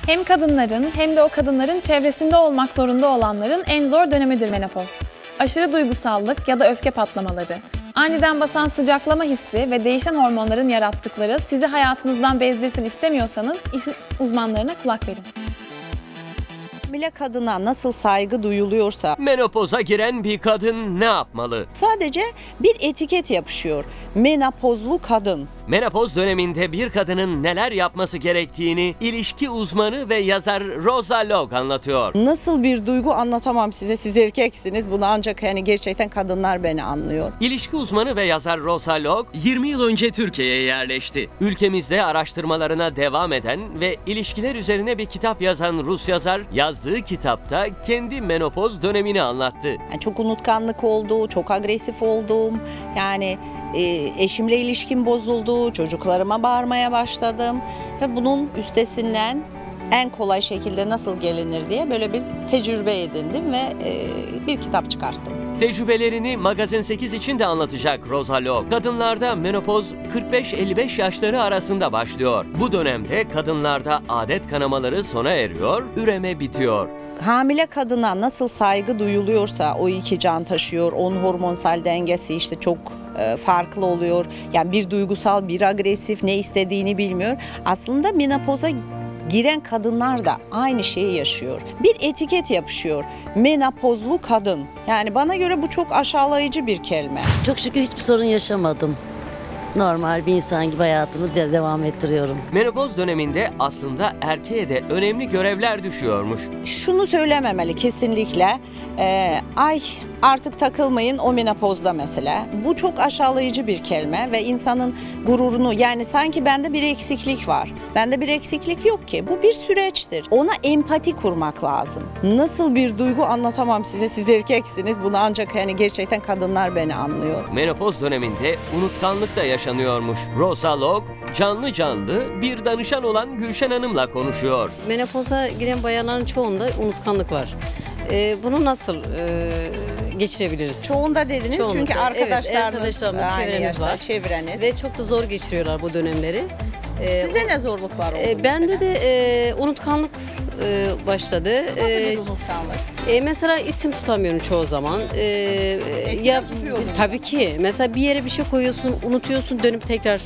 Hem kadınların hem de o kadınların çevresinde olmak zorunda olanların en zor dönemidir menopoz. Aşırı duygusallık ya da öfke patlamaları, aniden basan sıcaklama hissi ve değişen hormonların yarattıkları sizi hayatınızdan bezdirsin istemiyorsanız işin uzmanlarına kulak verin. Hamile kadına nasıl saygı duyuluyorsa Menopoza giren bir kadın ne yapmalı? sadece bir etiket yapışıyor. Menopozlu kadın. Menopoz döneminde bir kadının neler yapması gerektiğini ilişki uzmanı ve yazar Rosa Log anlatıyor. Nasıl bir duygu anlatamam size. Siz erkeksiniz. Bunu ancak gerçekten kadınlar beni anlıyor. İlişki uzmanı ve yazar Rosa Log 20 yıl önce Türkiye'ye yerleşti. Ülkemizde araştırmalarına devam eden ve ilişkiler üzerine bir kitap yazan Rus yazar yazdığı kitapta kendi menopoz dönemini anlattı. Yani çok unutkanlık oldu, çok agresif oldum. Eşimle ilişkim bozuldu, çocuklarıma bağırmaya başladım ve bunun üstesinden en kolay şekilde nasıl gelinir diye böyle bir tecrübe edindim ve bir kitap çıkarttım. Tecrübelerini Magazin 8 için de anlatacak Rosa Log. Kadınlarda menopoz 45-55 yaşları arasında başlıyor. Bu dönemde kadınlarda adet kanamaları sona eriyor, üreme bitiyor. Hamile kadına nasıl saygı duyuluyorsa o iki can taşıyor, onun hormonsal dengesi işte çok farklı oluyor. Yani bir duygusal, bir agresif, ne istediğini bilmiyor. Aslında menopoza giren kadınlar da aynı şeyi yaşıyor. Bir etiket yapışıyor. Menopozlu kadın. Yani bana göre bu çok aşağılayıcı bir kelime. Çok şükür hiçbir sorun yaşamadım. Normal bir insan gibi hayatımı devam ettiriyorum. Menopoz döneminde aslında erkeğe de önemli görevler düşüyormuş. Şunu söylememeli kesinlikle. Ay artık takılmayın o menopozda mesela. Bu çok aşağılayıcı bir kelime ve insanın gururunu, yani sanki bende bir eksiklik var. Bende bir eksiklik yok ki. Bu bir süreçtir. Ona empati kurmak lazım. Nasıl bir duygu anlatamam size. Siz erkeksiniz. Bunu ancak gerçekten kadınlar beni anlıyor. Menopoz döneminde unutkanlık da yaşanıyormuş. Rosa Log canlı canlı bir danışan olan Gülşen Hanım'la konuşuyor. Menopoza giren bayanların çoğunda unutkanlık var. Bunu nasıl geçirebiliriz? Çoğunda dediniz Çoğunlukla. çünkü arkadaşlarımız çevremiz var. Çevreniz. Ve çok da zor geçiriyorlar bu dönemleri. Sizde ne zorluklar oldu? Bende de unutkanlık başladı. Nasıl bir unutkanlık? Mesela isim tutamıyorum çoğu zaman. Eskiden tutuyordun. Tabii ki. Mesela bir yere bir şey koyuyorsun, unutuyorsun, dönüp tekrar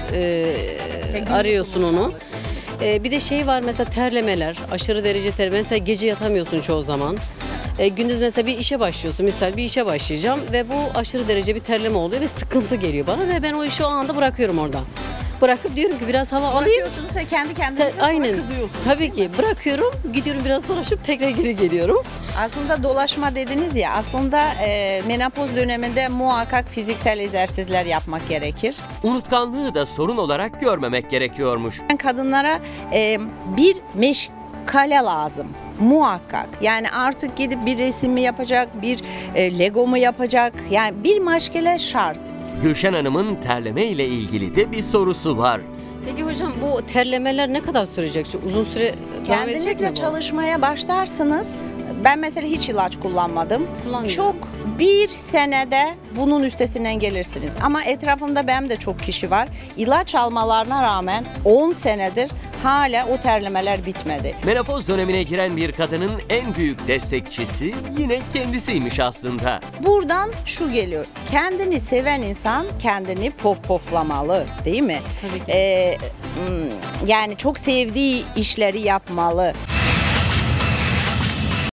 arıyorsun onu. Bir de şey var mesela terlemeler, aşırı derece terleme. Mesela gece yatamıyorsun çoğu zaman. Gündüz mesela bir işe başlıyorsun. Misal bir işe başlayacağım ve bu aşırı derece bir terleme oluyor ve sıkıntı geliyor bana ve ben o işi o anda bırakıyorum orada. Bırakıp diyorum ki biraz hava alayım. Bırakıyorsunuz ve kendi kendinize Aynen. kızıyorsunuz. Tabii ki bırakıyorum, gidiyorum biraz dolaşıp tekrar geri geliyorum. Aslında dolaşma dediniz ya, aslında menopoz döneminde muhakkak fiziksel egzersizler yapmak gerekir. Unutkanlığı da sorun olarak görmemek gerekiyormuş. Kadınlara bir meşgale lazım. Muhakkak. Yani artık gidip bir resim mi yapacak, bir Lego mu yapacak? Yani bir meşgale şart. Gülşen Hanım'ın terleme ile ilgili de bir sorusu var. Peki hocam bu terlemeler ne kadar sürecek? Çok uzun süre devam edecek mi Kendinizle bu? çalışmaya başlarsınız. Ben mesela hiç ilaç kullanmadım. Kullanmıyorum. Çok bir senede bunun üstesinden gelirsiniz. Ama etrafımda benim de çok kişi var. İlaç almalarına rağmen 10 senedir hala o terlemeler bitmedi. Menopoz dönemine giren bir kadının en büyük destekçisi yine kendisiymiş aslında. Buradan şu geliyor. Kendini seven insan kendini poflamalı, değil mi? Tabii ki. Yani çok sevdiği işleri yapmalı.